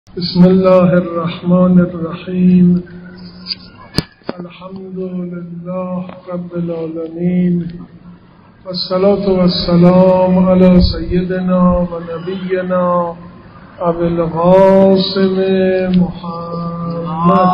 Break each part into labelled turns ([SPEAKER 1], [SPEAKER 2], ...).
[SPEAKER 1] بسم الله الرحمن الرحیم. الحمد لله رب العالمین والصلاة والسلام علی سیدنا و نبینا ابی القاسم محمد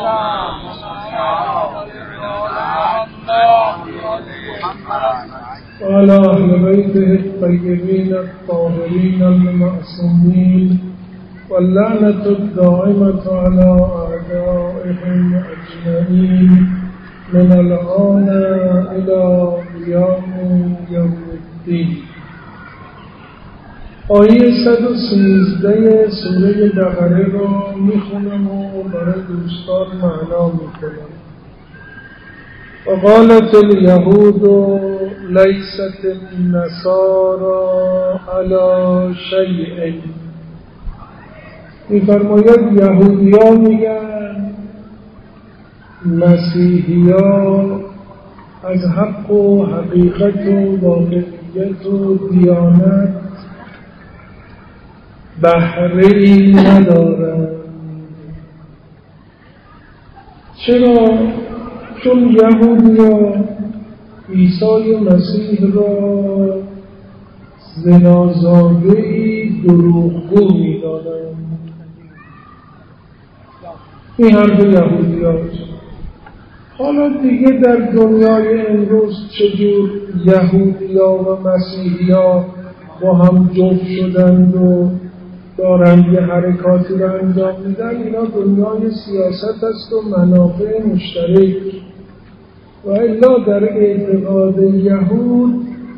[SPEAKER 1] و علی اهل بیته الطیبین الطاهرین المعصومین واللعنة الدائمة على أعدائهم أجمعين من الآن إلى يوم الدين. آیه 113 سوره بقره را میخونم و برای دوستان معنا میکنم. وقالت اليهود ليست النصارى على شيء. می‌فرماید یهودی‌ها میگن مسیحی‌ها از حق و حقیقت و واقعیت و دیانت بهره‌ای ندارند. چرا؟ چون یهودی‌ها عیسی مسیح را زنازاده‌ای دروغگو می‌دانند. این حرف یهودی هاست. حالا دیگه در دنیای امروز چجور یهودی ها و مسیحی ها با هم جفت شدند و دارند یه حرکاتی را انجام میدن، اینا دنیای سیاست است و منافع مشترک. و الا در اعتقاد یهود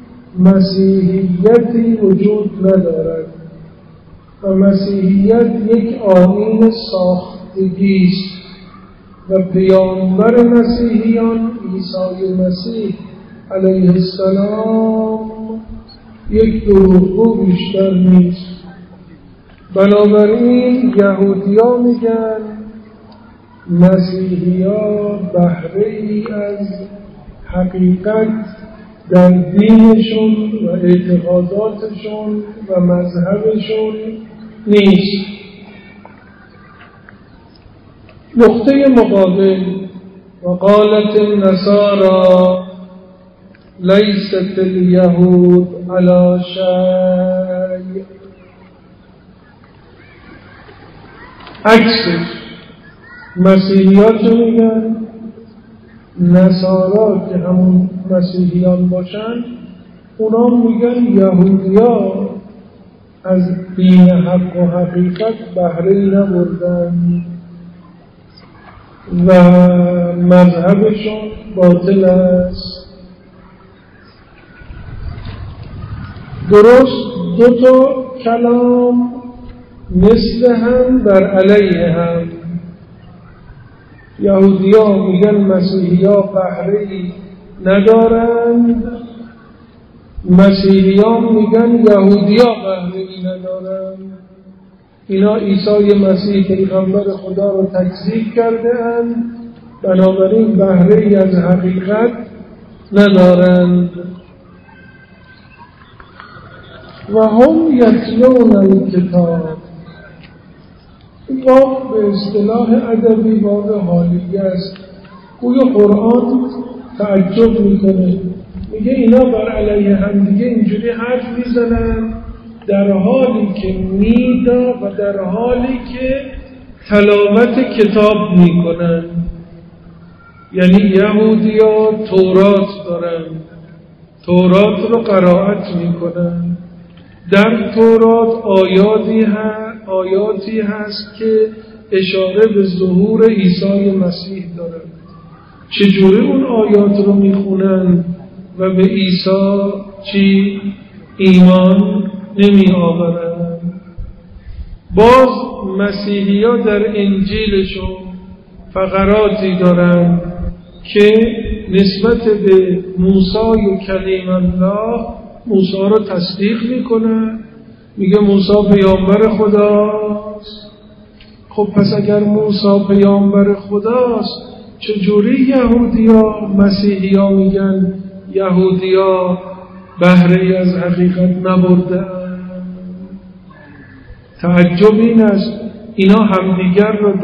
[SPEAKER 1] مسیحیتی وجود ندارد و مسیحیت یک آیین ساختگیست و پیامبر مسیحیان عیسی مسیح علیه السلام یک دروغگو بیشتر نیست. بنابراین یهودی‌ها میگن مسیحی‌ها بهره‌ای از حقیقت در دینشون و اعتقاداتشون و مذهبشون نیست. نقطه مقابل وقالت النصارى ليست اليهود على شيء. عکسش مسیحیات رو میگن، نصارا که همون مسیحیان باشن اونا میگن یهودیا از دین حق و حقیقت بهره‌ای نبردن و مذهبشون باطل است. درست دو تا کلام مثل هم بر علیه هم. یهودی‌ها میگن مسیحی‌ها بهره‌ای ندارند، مسیحیان میگن یهودی‌ها بهره‌ای ندارند. اینا عیسی مسیح پیغمبر خدا رو تکذیب کرده اند، بنابراین بهره‌ای از حقیقت ندارند. و هم یتلون الکتاب. این باب به اصطلاح ادبی باب حالیه است. گویا قرآن تعجب میکنه، میگه اینا بر علیه هم دیگه اینجوری حرف میزنن در حالی که میدا و در حالی که تلاوت کتاب میکنن. یعنی یهودی‌ها تورات دارن، تورات رو قرائت میکنن. در تورات آیاتی هست که اشاره به ظهور عیسی مسیح دارن. چجوری اون آیات رو میخونن و به عیسی ایمان نمی آورند؟ باز مسیحی ها در انجیلشون فقراتی دارند که نسبت به موسی و کلیم الله موسی رو تصدیق میکنن، میگه موسی پیامبر خداست. خب پس اگر موسی پیامبر خداست چجوری یهودیا مسیحیا میگن یهودیا بهره از حقیقت نبرده؟ تعجب این است اینا همدیگر رو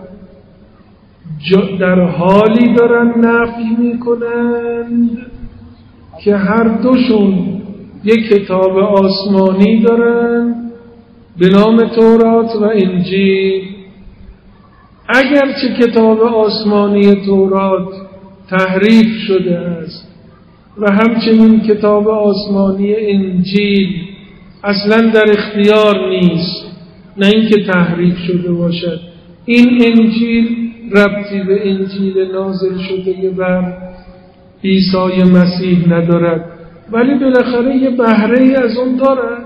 [SPEAKER 1] در حالی دارن نفی میکنند که هر دوشون یک کتاب آسمانی دارن به نام تورات و انجیل. اگرچه کتاب آسمانی تورات تحریف شده است و همچنین کتاب آسمانی انجیل اصلا در اختیار نیست، نه اینکه تحریف شده باشد، این انجیل ربطی به انجیل نازل شده بر عیسی مسیح ندارد، ولی بالاخره یه بهره‌ای از اون دارد.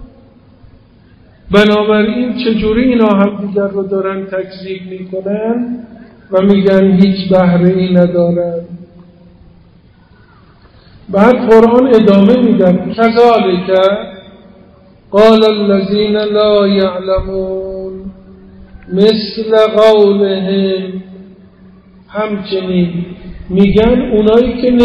[SPEAKER 1] بنابراین چجوری اینا هم دیگر رو دارن تکذیب میکنن و میگن هیچ بهره‌ای ندارن؟ بعد قرآن ادامه میده کذالک قال الذین لا یعلمون مثل قولهم، همچنین میگن اونایی که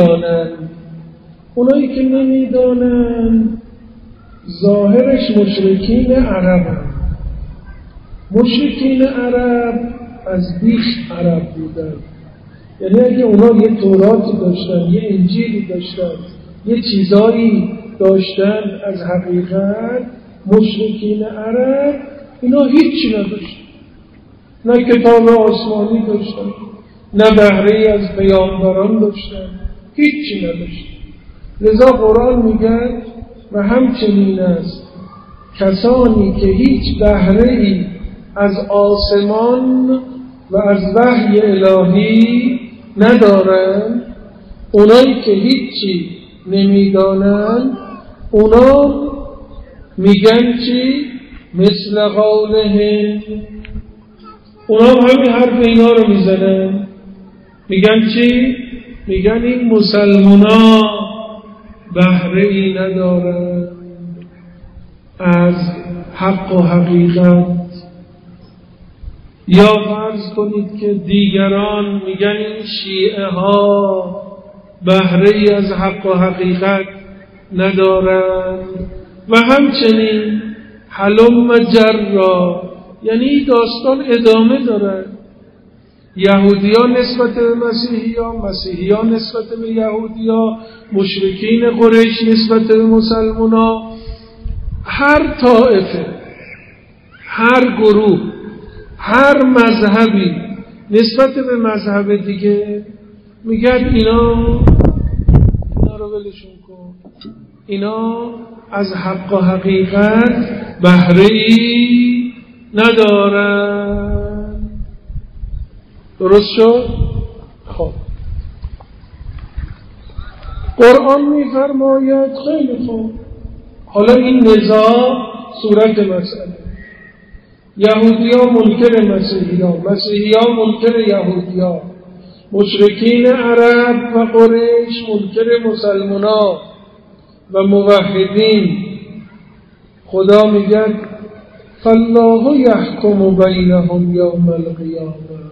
[SPEAKER 1] نمیدانن ظاهرش مشرکین عرب. مشرکین عرب از بیخ عرب بودن، یعنی اگه اونا یه توراتی داشتن، یه انجیلی داشتن، یه چیزایی داشتن از حقیقت، مشرکین عرب اینا هیچی نداشتن، نه کتاب آسمانی داشتن، نه بهره‌ای از پیامبران داشتن، هیچی نداشتن. لذا قرآن میگه و همچنین است کسانی که هیچ بهره‌ای از آسمان و از وحی الهی ندارن، اونایی که هیچی نمیدانن، اونا میگن چی؟ مثل قولهم، اونا همین حرف اینا رو میزنن، میگن چی؟ میگن این مسلمونا بهره‌ای ندارن از حق و حقیقت. یا فرض کنید که دیگران میگن این شیعه ها بهره‌ای از حق و حقیقت ندارن و همچنین حلم جرا، یعنی داستان ادامه داره. یهودیان نسبت به مسیحیان، مسیحیان نسبت به یهودیان، مشرکین قریش نسبت به مسلمانان، هر طائفه، هر گروه، هر مذهبی نسبت به مذهب دیگه میگن اینا رو ولشون کن، اینا از حق و حقیقت بهره‌ای ندارن. درست شد؟ خب قرآن میفرماید خیلی خوب، حالا این نزاع صورت مسئله، یهودیان منکر مسیحیان، مسیحیان منکر یهودیان، مشرکین عرب و قریش منکر مسلمانان و موحدین. خدا میگه فالله یحکم بینهم یوم القیامه.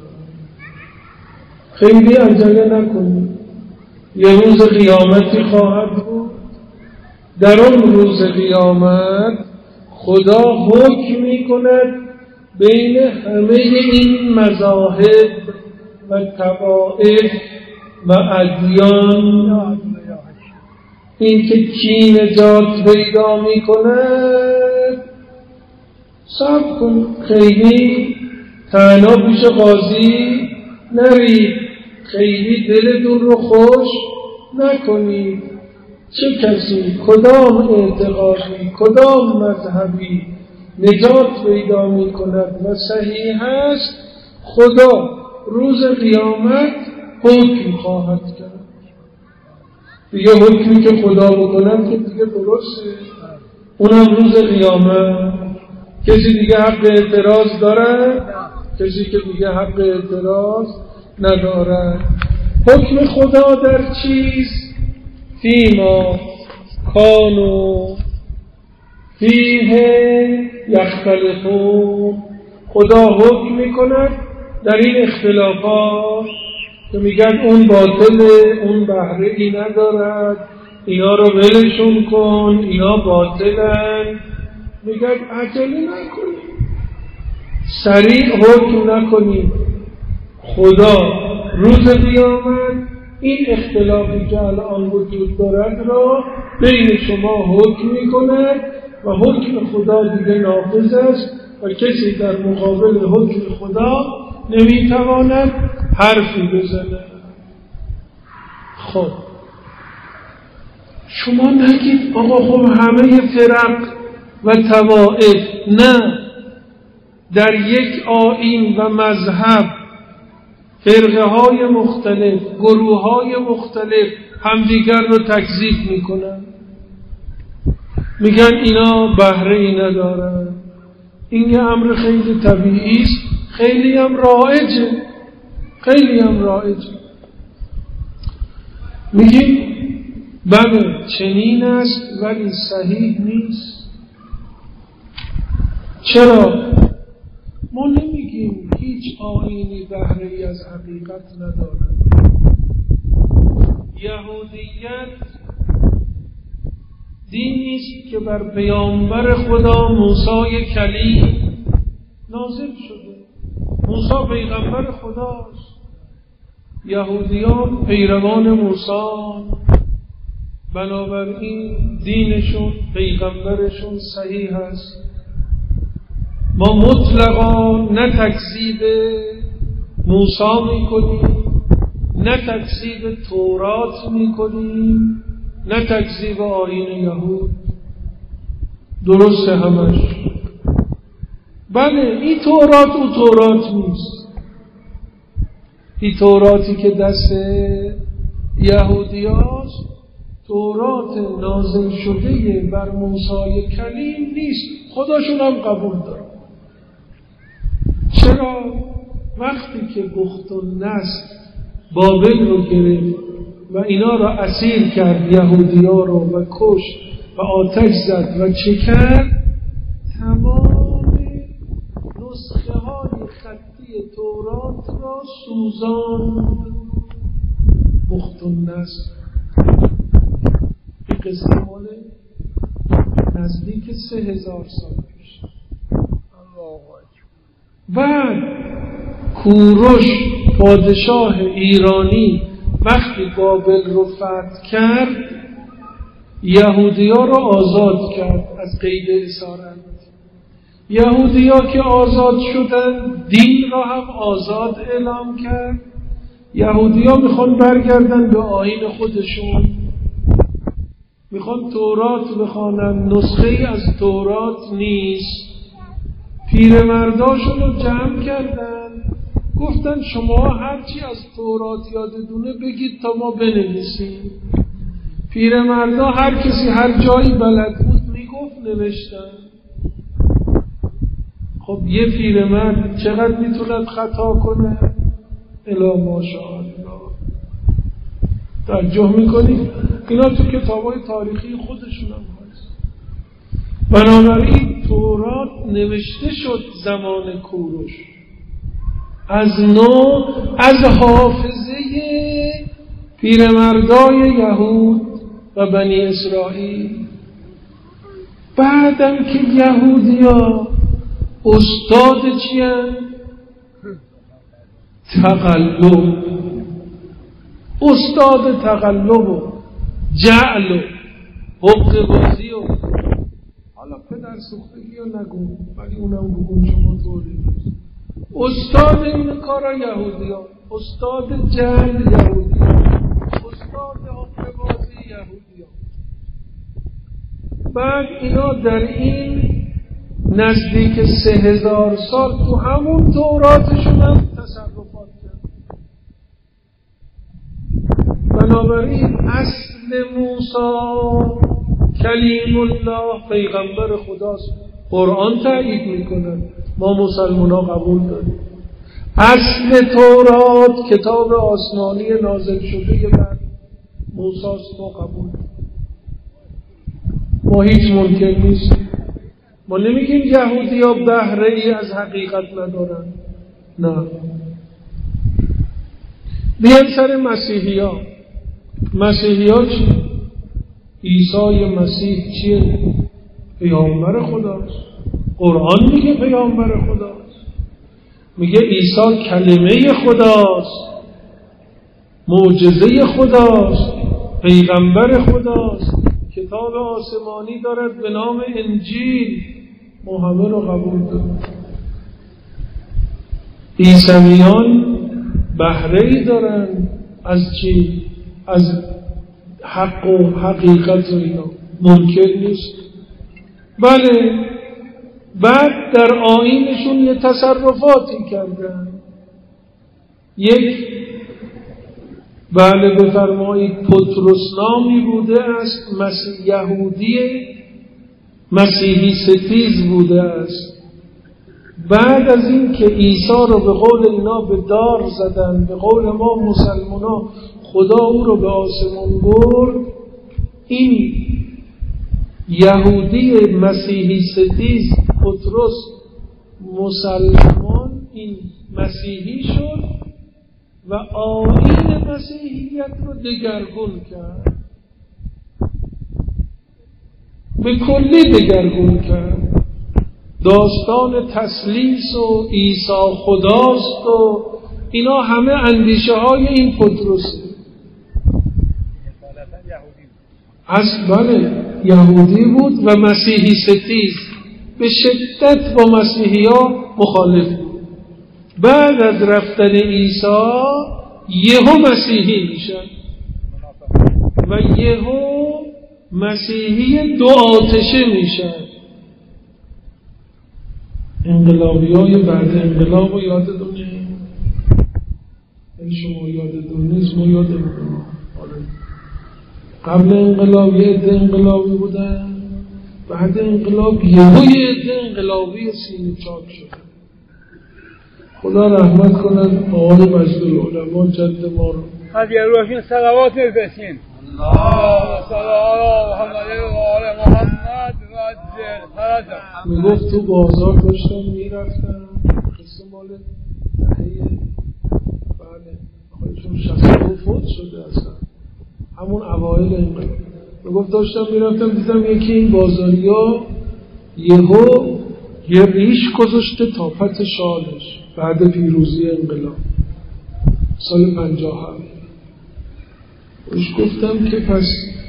[SPEAKER 1] خیلی عجله نکنید، یه روز قیامتی خواهد بود، در اون روز قیامت خدا حکم میکند بین همه این مذاهب و طوائف و ادیان، این که کی نجات پیدا میکند. صبر کن، خیلی تنها پیش قاضی نرید، خیلی دلتون رو خوش نکنید. چه کسی، کدام اعتقادی، کدام مذهبی نجات پیدا می کند و صحیح است، خدا روز قیامت حکم خواهد کرد. دیگه حکمی که خدا بکند که دیگه درسته، اونم روز قیامت. کسی دیگه حق اعتراض داره؟ کسی که دیگه حق اعتراض نداره. حکم خدا در چیست؟ فیما کانوا فیه یختلفون. خدا حکم میکند در این اختلافات که میگن اون باطله، اون بهره‌ای ندارد، اینا رو ولشون کن، اینا باطلن. میگن عجله نکنید، سریع حکم نکنید. خدا روز قیامت این اختلافی که الان وجود دارد را بین شما حکم می‌کند و حکم خدا دیگه نافذ است و کسی در مقابل حکم خدا نمیتواند حرفی بزند. خب شما نگید آقا خب همه فرق و طوائف، نه، در یک آیین و مذهب فرقه های مختلف، گروه های مختلف همدیگر رو تکذیب میکنن، میگن اینا بهره ای ندارن. این یه امر خیلی طبیعی است، خیلی هم رایجه، خیلی هم رایجه. میگیم بله چنین است ولی صحیح نیست. چرا؟ ما نمیگیم هیچ آیینی بهره ای از حقیقت ندارد. یهودیت دینی است که بر پیامبر خدا موسی کلیم نازل شده. موسی پیغمبر خداست، یهودیان پیروان موسی، بنابراین دینشون پیغمبرشون صحیح است. ما مطلقا نه تکذیب موسی میکنیم، نه تکذیب تورات میکنیم، نه تکذیب آیین یهود. درسته همش. بله این تورات او تورات نیست. این توراتی که دست یهودی هاست تورات نازل شده بر موسی کلیم نیست. خداشون هم قبول داره. چرا؟ وقتی که بخت و نصر بابل رو گرفت و اینا رو اسیر کرد، یهودی ها رو، و کشت و آتش زد و چه کرد؟ تمام نسخه های خطی تورات را سوزاند. بخت و نصر این قصه مال نزدیک 3000 سال پیش. بعد کوروش پادشاه ایرانی وقتی بابل رو فتح کرد یهودی‌ها رو آزاد کرد از قید اسارت. یهودی‌ها که آزاد شدن دین را هم آزاد اعلام کرد. یهودی‌ها میخوان برگردن به آیین خودشون، میخوان تورات بخوانن، نسخه ای از تورات نیست. پیرمرداشون رو جمع کردن، گفتن شما هرچی از تورات یادتونه بگید تا ما بنویسیم. پیرمردا هر کسی هر جایی بلد بود میگفت، نوشتن. خب یه پیرمرد چقدر میتوند خطا کنه؟ الا ماشاءالله. توجه میکنید؟ اینا تو کتابای تاریخی خودشون هم هست. بنابراین تورات نوشته شد زمان کوروش از نو، از حافظه پیرمردای یهود و بنی اسرائیل. بعدم که یهودیا استاد چیان؟ تقلب. استاد تقلب و جعل و حق بازی و حالا پدر سوختگی رو نگو ولی اونم بگون شما طوری نیست. استاد این کارا یهودیان، استاد جعل یهودیان، استاد حق بازی یهودیان. بعد اینا در این نزدیک 3000 سال تو همون توراتشون هم تصرفات کرد. بنابراین اصل موسی کلیم الله پیغمبر خداست. قرآن تایید میکنه، ما مسلمان ها قبول داریم. اصل تورات کتاب آسمانی نازل شده بر موسی است، ما قبول داریم. ما هیچ ممکن نیست. ما نمیگیم یهودی ها بهره ای از حقیقت ندارن، نه. بیان سر مسیحی ها. مسیحی ها چی؟ عیسی مسیح چیه؟ پیامبر خداست. قرآن میگه پیامبر خداست. میگه عیسی کلمه خداست، معجزه خداست، پیغمبر خداست، کتاب آسمانی دارد به نام انجیل، ما همه رو قبول داریم. عیسویان بهره‌ای دارن از چی؟ از حق و حقیقت و اینا، ممکن نیست. بله، بعد در آیینشون یه تصرفاتی کردن. یک بله بفرمایید پطرس نامی بوده است، یهودی مسیحی ستیز بوده است. بعد از این که عیسی رو به قول اینا به دار زدن، به قول ما مسلمانا خدا او رو به آسمان برد، این یهودی مسیحی ستیز پطرس مسلمان این مسیحی شد و آیین مسیحیت رو دگرگون کرد، به کلی دگرگون کرد. داستان تسلیس و عیسی خداست و اینا همه اندیشه های این پطرسه. بله یهودی بود و مسیحی ستیز، به شدت با مسیحی ها مخالف بود. بعد از رفتن عیسی یهو مسیحی میشن و یهو مسیحی دو آتشه میشن. انقلابی های بعد انقلاب رو یادتون نیست؟ شما یادتون نیست، ما یادمون. قبل انقلاب یه عده انقلابی بودن، بعد انقلاب یه عده انقلابی سینه چاک شد. خدا رحمت کنند آقای مجدالعلما جد ما رو.
[SPEAKER 2] از یه روشین صلوات بفرستین. اللهم صل علی محمد و آل محمد و عجل فرجهم.
[SPEAKER 1] میگفت تو بازار داشتم میرفتم، قصه مال دهه بله خودشون 62 فوت شده اصلا، همون اوایل انقلاب. میگفت داشتم میرفتم دیدم یکی این بازاریا یهو یه ریش گذاشته تا پت شالش بعد پیروزی انقلاب سال 57. بهش گفتم که پس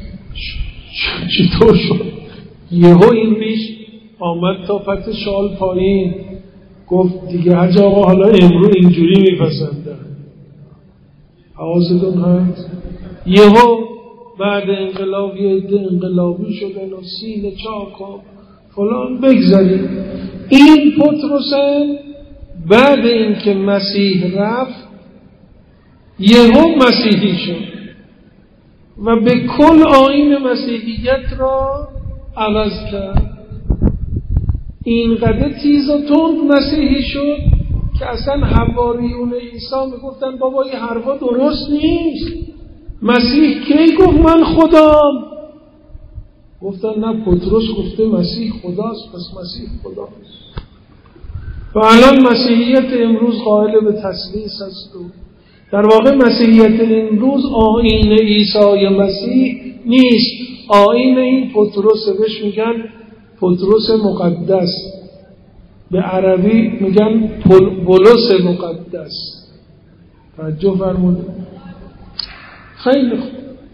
[SPEAKER 1] چطور شد یهو این ریش آمد تا پت شال پایین؟ گفت دیگه حاج آقا حالا امرو اینجوری میپسندن. حواستون هست؟ یهو بعد انقلاب یه عده انقلابی شدن و سینه چاک و فلان بگذاریم. این پطرسن بعد اینکه مسیح رفت یهو مسیحی شد و به کل آیین مسیحیت را عوض کرد. اینقدر تیز و تند مسیحی شد که اصلا حواریون عیسی میگفتن بابا این حرفا درست نیست، مسیح کی گفت من خدام؟ گفتن نه پطرس گفته مسیح خداست، پس مسیح خداست. و الان مسیحیت امروز قائل به تسلیس است و در واقع مسیحیت امروز آیین عیسی مسیح نیست، آیین این پطرس. بهش میگن پطرس مقدس، به عربی میگن بولس مقدس. توجه فرمودید؟ خیلی خوب.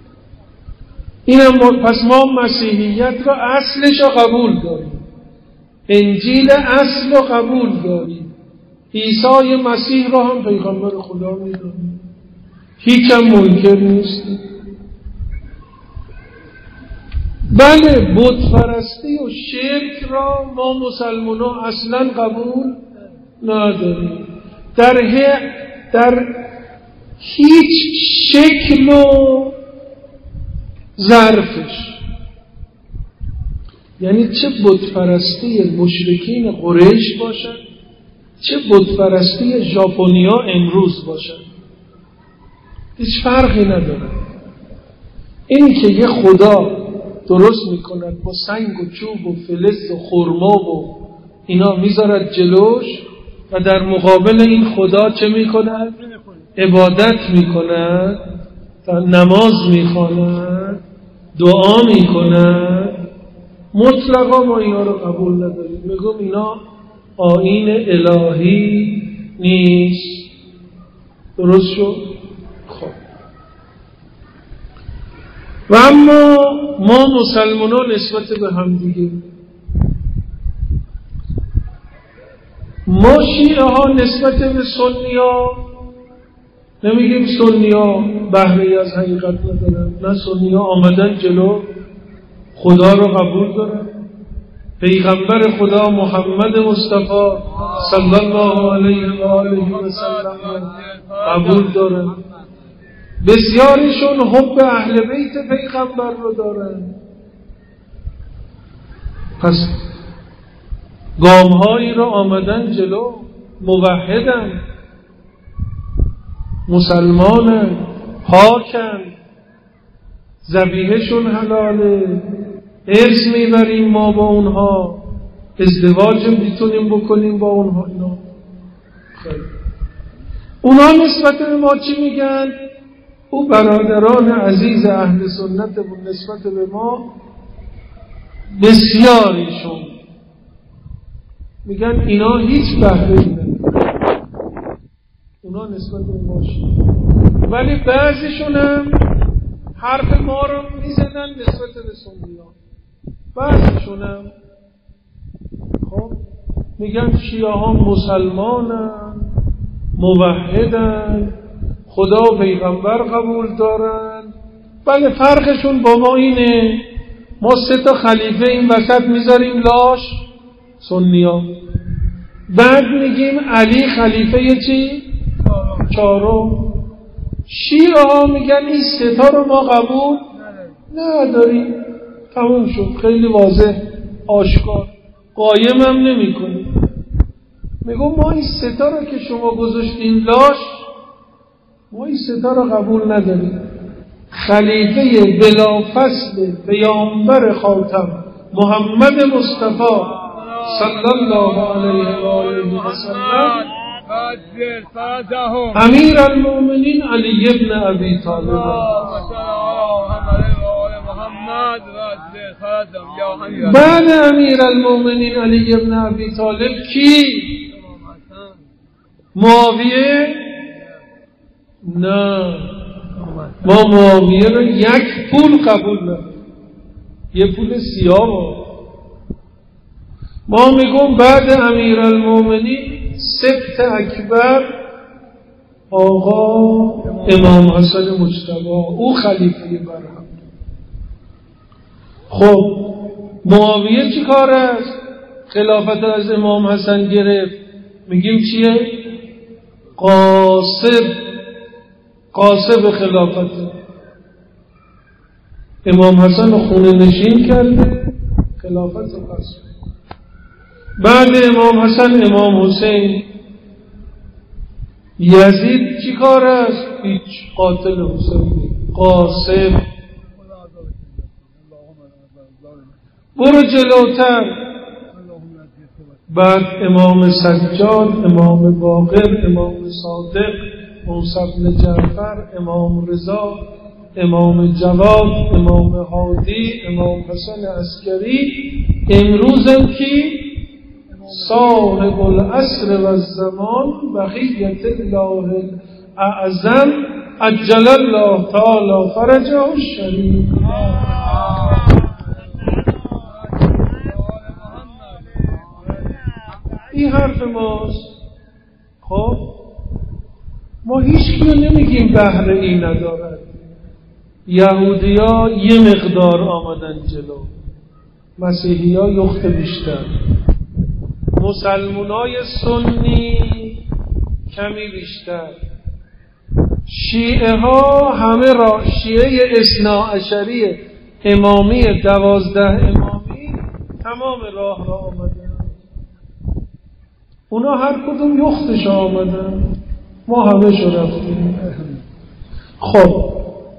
[SPEAKER 1] اینم پس ما مسیحیت را اصلش را قبول داریم، انجیل اصل را قبول داریم، عیسی مسیح را هم پیغمبر خدا میدونیم، هیچ هم منکر نیستیم. بله بت پرستی و شرک را ما مسلمان ها اصلا قبول نداریم در هیچ شکل و ظرفش. یعنی چه بت پرستی مشرکین قریش باشد، چه بت پرستی ژاپنیا امروز باشد، هیچ فرقی نداره. این که یه خدا درست میکند با سنگ و چوب و فلز و خرما و اینا میذارد جلوش و در مقابل این خدا چه میکند؟ عبادت میکند، نماز میخواند، دعا میکند. مطلقا ما اینا رو قبول نداریم. میگم اینا آیین الهی نیست. درست شد؟ خب و اما ما مسلمانان نسبت به هم دیگه، ما شیعه ها نسبت به سنی ها نمیگیم سنی ها بهره از حقیقت ندارن، نه، سنی ها آمدن جلو، خدا رو قبول دارن، پیغمبر خدا محمد مصطفی صلی الله علیه و آله و سلم قبول دارن، بسیاریشون حب اهل بیت پیغمبر رو دارن. پس گامهایی رو آمدن جلو، موحدن، مسلمانن، پاکن، ذبیحه‌شون حلاله، ارث میبریم ما با اونها، ازدواج میتونیم بکنیم با اونها. اینا خیلی اونا نسبت به ما چی میگن؟ او برادران عزیز اهل سنت و نسبت به ما بسیاریشون میگن اینا هیچ بهره‌ای ندارن، اونا نسبت به ما شد. ولی بعضیشون هم حرف ما رو میزنن نسبت به سنی‌ها، بعضیشون هم خب میگن شیعه ها مسلمانن، موحدن، خدا و پیغمبر قبول دارن. بله فرقشون با ما اینه، ما 3 خلیفه این وسط میذاریم لاش سنی‌ها، بعد میگیم علی خلیفه چی؟ 4. شیعه ها میگن این 3 رو ما قبول نداریم. تموم شد، خیلی واضح آشکار، قایم هم نمی کنیم. میگم ما این 3 رو که شما گذاشتین لاش، ما این 3 رو قبول نداریم. خلیفه بلافصل پیامبر خاتم محمد مصطفی صلی الله علیه و آله و سلم، امیر المؤمنین علی ابن ابی طالب. بعد امیر المؤمنین علی ابن ابی طالب کی؟ معاویه؟ نه، ما معاویه رو 1 پول قبول نداریم، 1 پول سیاه. ما میگم بعد امیر المؤمنین سبت اکبر آقا امام حسن مجتبی، او خلیفه برهم. خب معاویه چی کار است؟ خلافت از امام حسن گرفت، میگیم چیه؟ قاصب خلافت. امام حسن خونه نشین کرده، خلافت قاصب. بعد امام حسن امام حسین، یزید چی کار است؟ هیچ، قاتل حسین، قاصب. برو جلوتر، بعد امام سجاد، امام باقر، امام صادق، موسی بن جعفر، امام رضا، امام جواد، امام هادی، امام حسن عسکری. امروز هم کی؟ صاحب العصر و الزمان بقیت الله اعظم عجل الله تعالی فرجه الشریف. این حرف ماست. خب ما هیچ کیو نمیگیم بهره ای ندارد. یهودی ها یه مقدار آمدن جلو، مسیحی ها یخت بیشتر، مسلمان های سنی کمی بیشتر، شیعه ها همه را، شیعه اثنا عشری امامی 12 امامی تمام راه را آمدن. اونا هر کدوم یختش آمدن، ما همه شو رفتیم. خب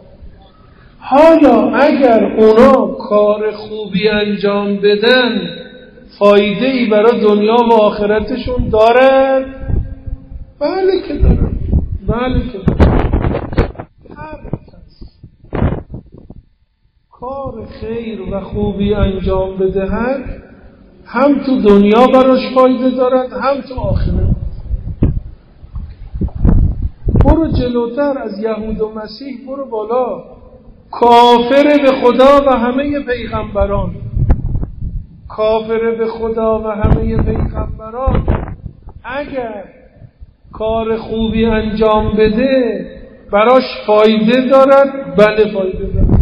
[SPEAKER 1] حالا اگر اونا کار خوبی انجام بدن فایده ای برای دنیا و آخرتشون دارد؟ بله که دارد، بله که دارد. هر کس کار خیر و خوبی انجام بدهد هم تو دنیا براش فایده دارد هم تو آخرت. برو جلوتر از یهود و مسیح، برو بالا. کافر به خدا و همه پیغمبران، کافر به خدا و همه پیغمبران اگر کار خوبی انجام بده براش فایده دارد؟ بله فایده دارد.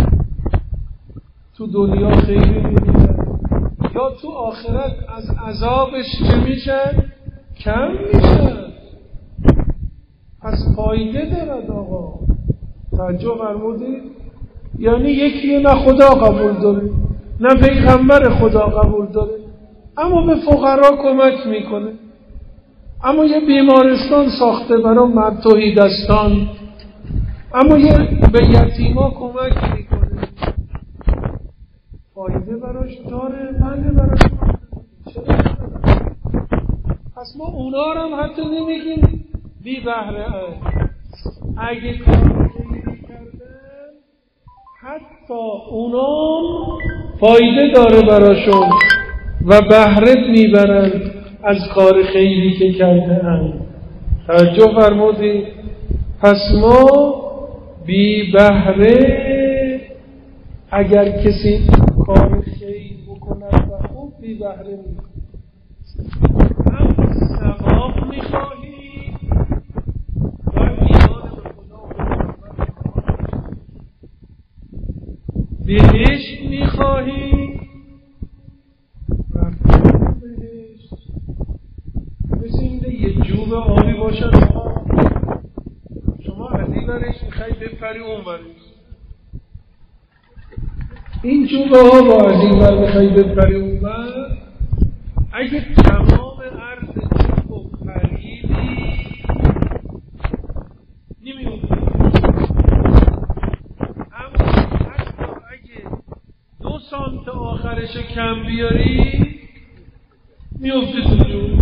[SPEAKER 1] تو دنیا خیلی می‌بینه یا تو آخرت از عذابش چه میشه؟ کم میشه. پس فایده دارد آقا. توجه فرمودید؟ یعنی یکی نه خدا قبول داره نه پیغمبر خدا قبول داره، اما به فقرا کمک میکنه، اما یه بیمارستان ساخته برای توحیدستان، اما یه به یتیما کمک میکنه. فایده براش داره؟ بله براش چرا؟ پس ما اونا رو هم حتی نمیگیم بی بهره اند. اگه کار خیلی کردن حتی اونام فایده داره براشون و بهره میبرن از کار خیلی که کرده اند. توجه فرمودید؟ پس ما بی بهره اگر کسی کار خیر بکند و خوب بی بهره میکنه. هم ثواب میخواهی و ایمان به خدا بهشت میخواهی رفتن بهشت. مثل اینه یه جوب آبی باشد، شما از این برش میخوایی بپری اون برش، این جوبه ها با از این بر میخوایی بپری اون بر، اگه تمام عرض جوب و پریدی نمیوفتی. اما حتی اگه 2 سانت آخرش کم بیاری میفتی تو جوب.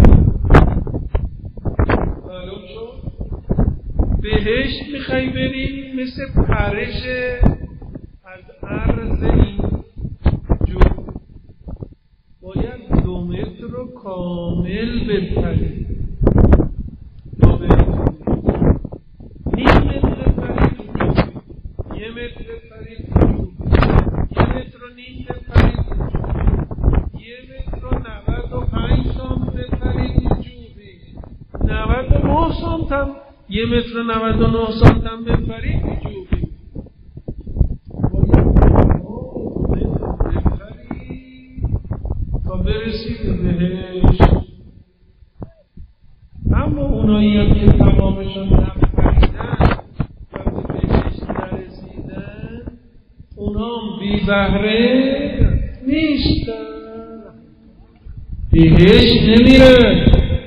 [SPEAKER 1] معلوم شد؟ بهشت میخوایی بری مثل پرش از عرض این جوب باید 2 متر رو کامل بپری تا برید. نیم متر پرید تو جوب، 1 متر پرید تو جوب، 1 متر و نیم پرید تو جوب، 1 متر و 95 سانت پرید تو جوبی، 99 سانت هم 1 متر و 99 سانت هم بپرید تو جوبی. برسید بهشت. اما اونایی هم که تمامشون نپریدن و به بهشت نرسیدن اونا هم بی بهره نیستن، بهشت نمیرن.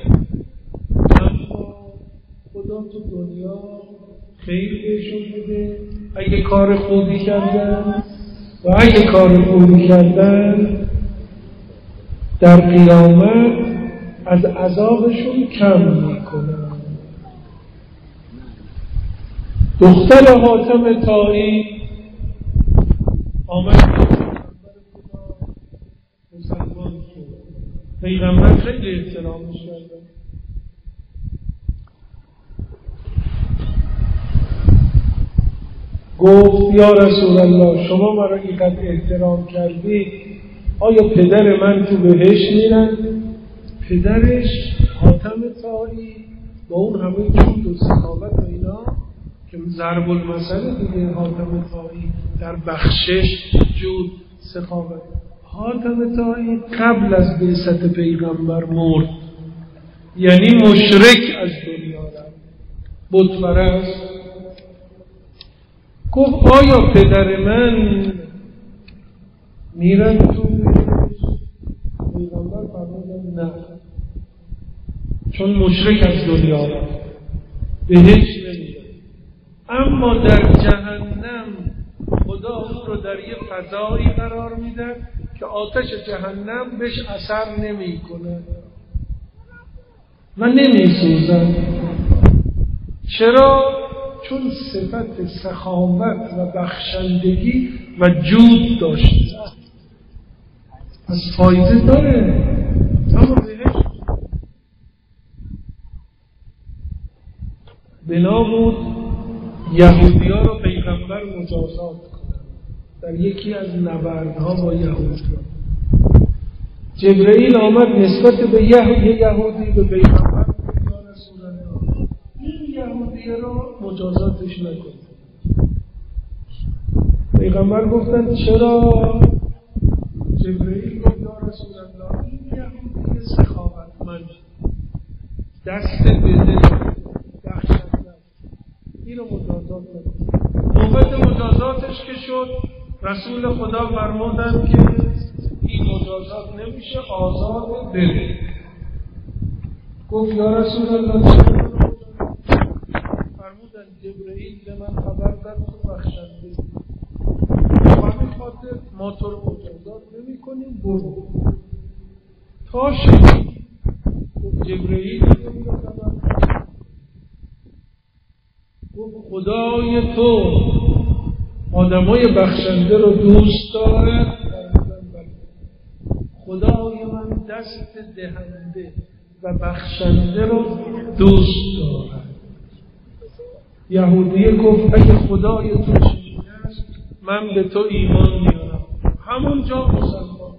[SPEAKER 1] اما خدا تو دنیا خیلی بهشون بده اگه کار خوبی کردن، و اگه کار خوبی کردن در قیامت از عذابشون کم میکنن. دختر حاتم طایی آمد مسلمان شد، پیغمبر خیلی احترامش کردن. گفت یا رسول الله شما مرا اینقدر احترام کردی، آیا پدر من تو بهشت میرن؟ پدرش حاتم طایی با اون همه جود و سخاوت و اینا که ضرب المثل دیگه، حاتم طایی در بخشش جود سخاوت. حاتم طایی قبل از بعثت پیغمبر مرد، یعنی مشرک از دنیا رفت، بت پرست. گفت آیا پدر من میرن تو بهشت؟ پیغمبر فرمودن نه، چون مشرک از دنیا رفت بهشت نمیرن. اما در جهنم خدا او رو در یه فضایی قرار میده که آتش جهنم بهش اثر نمیکنه و نمیسوزن. چرا؟ چون صفت سخاوت و بخشندگی و جود داشته. از فایده داره. اما بهش بنا بود یهودی‌ها رو پیغمبر مجازات کنند در یکی از نبردها با یهودی‌ها. جبرئیل آمد نسبت به یهودی به پیغمبر گفت یا رسول الله این یهودی رو مجازاتش نکنید. پیغمبر گفتن چرا؟ جبرئیل گفت یا رسول الله این یهودی سخاوتمند دست بده بخشنده این رو مجازات نکنید. نوبت مجازاتش که شد رسول خدا فرمودند که این مجازات نمیشه آزاد بده. گفت یا رسول الله چرا؟ فرمودند جبرئیل به من خبر داد تو بخشنده همین خاطر ما تو رو مجازات نمی کنیم برو تا شدی. گفت جبرئیل گفت خدای تو آدمای بخشنده رو دوست دارد. خدای من دست دهنده و بخشنده رو دوست دارد. یهودی گفت اگه خدای تو چنین است من به تو ایمان میارم. همونجا مسلمان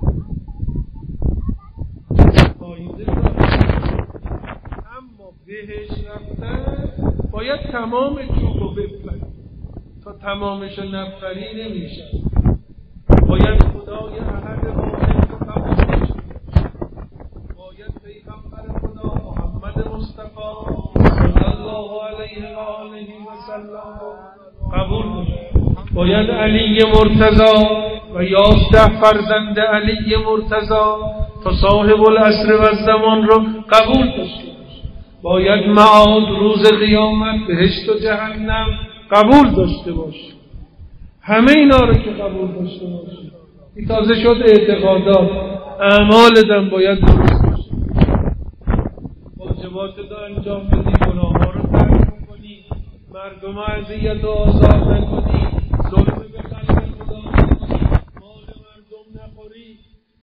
[SPEAKER 1] فایده داره. اما بهش رفتن باید تمام چوب رو بپری. تا تمامش نپری نمیشه. باید خدای احد واحد رو قبول کنی. باید پیغمبر خدا محمد مصطفی صلی الله علیه و آله و سلم قبول کنی. باید علی مرتضی و 11 فرزند علی مرتضی تا صاحب العصر و الزمان رو قبول داشته باشی. باید معاد روز قیامت بهشت و جهنم قبول داشته باشی. همه اینا رو که قبول داشته باشی این تازه شد اعتقادات. اعمالت باید درست باشه. واجباتت رو انجام بدی، گناه‌ها رو ترک کنی، مردم اذیت و آزار نکنی،